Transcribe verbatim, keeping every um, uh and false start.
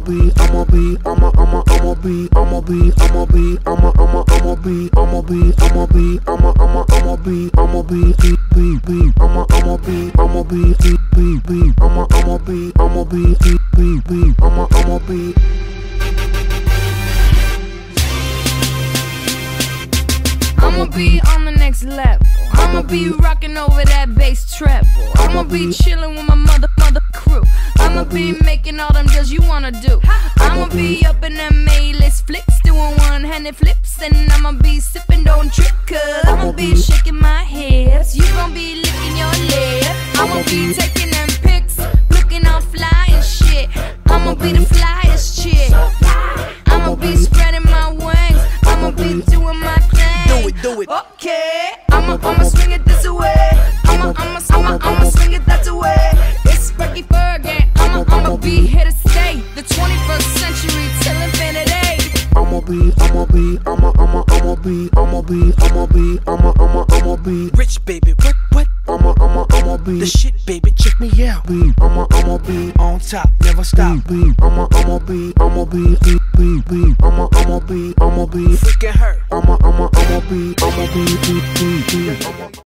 be, I'ma be, I'ma, I'ma, I'ma be, I'ma be, I'ma be, I'ma, I'ma, I'ma be, I'ma be, I'ma be, I'ma, I'ma, I'ma be, I'ma be, be, be, be, I'ma, I'ma be, I'ma be, be, be, be, I'ma, I'ma be, I'ma be, be, be, be, I'ma, I'ma be. I'ma be on the next level. I'ma be rocking over that bass treble. I'ma be chilling with my mother, mother crew. I'ma be making all them deals you wanna do. I'ma be up in them A-list flicks, doing one-handed flips, and I'ma be sipping, don't trip, cause I'ma be shaking my hips. You gon' be licking your lip. I'ma be taking them pics, looking all fly and shit. I'ma be the flyest chick. I'ma be spreading my wings. I'ma be doing my thing. Do it, do it. Okay, I'ma, I'ma swing it this way. I'ma, I'ma, I'ma, I'ma swing it that way. It's Frankie Fergie. I'ma, I'ma be here to stay. The twenty-first century till infinity. I'ma be, I'ma be, I'ma, I'ma, I'ma be, I'ma be, I'ma be, I'ma, I'ma, I'ma be rich, baby. What, what? I'ma, I'ma, I'ma be the shit, baby. Check me out. Be, I'ma, I'ma be on top, never stop. Be, I'ma, I'ma be, I'ma be, be, be, be, I'ma, I'ma be, I'ma be freaking her. I'ma, I'ma, I'ma be, I'ma be, be, be, be.